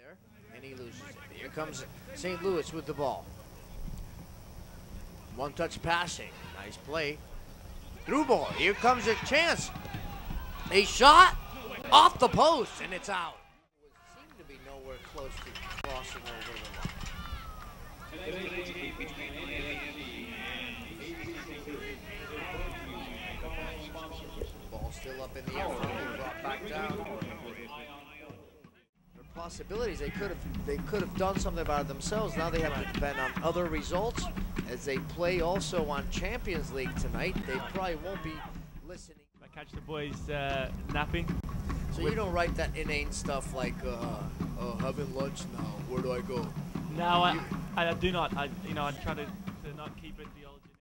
there, and he loses it. Here comes St. Louis with the ball. One-touch passing. Nice play. Through ball. Here comes a chance. A shot off the post, and it's out. It seemed to be nowhere close to crossing over the line. Ball still up in the air, brought back down. For possibilities, they could have done something about it themselves. Now they have to depend on other results as they play also on Champions League tonight. They probably won't be listening. I catch the boys napping. So you don't write that inane stuff like having lunch now. Where do I go? No, I do not. I try to not keep it the old.